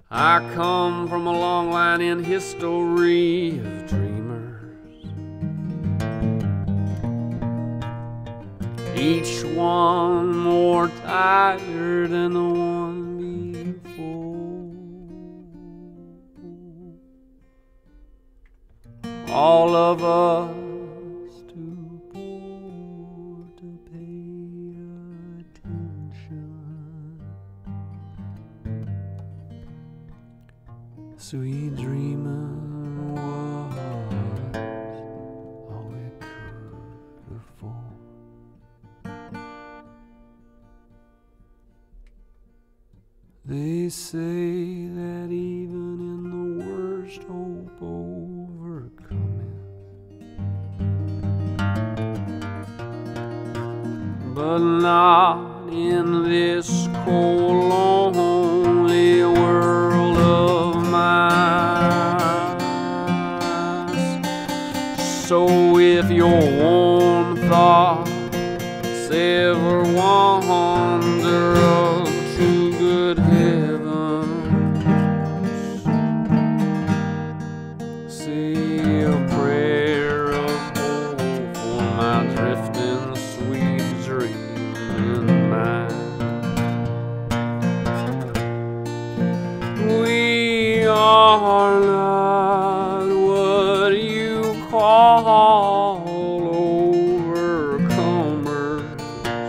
I come from a long line in history of dreamers, each one more tired than the one before. All of us too poor to pay attention. Sweet dreamer was all we could afford. They say that even in the worst hope overcoming, but not in this cold, lonely world of mine. So if your warm thoughts ever wander up to good heavens, say a prayer of hope for my drifting sweet dreaming mind. We are not what you call overcomers.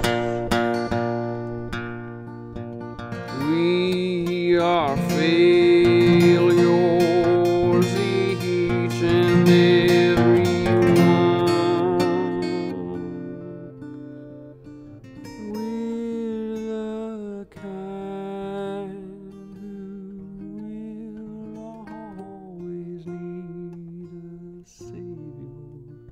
We are failures, each and every one. We're the kind who will always need a savior.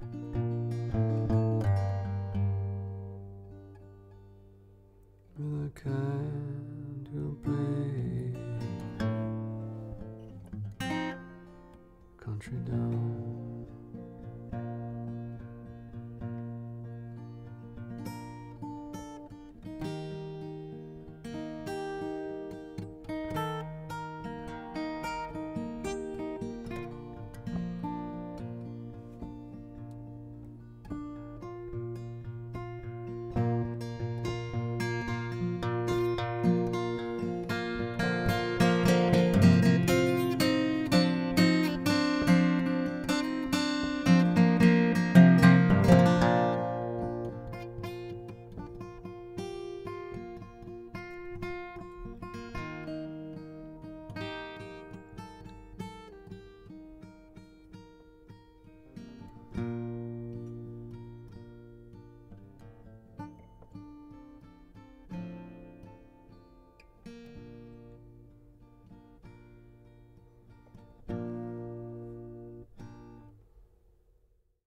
We're the kind who play country down.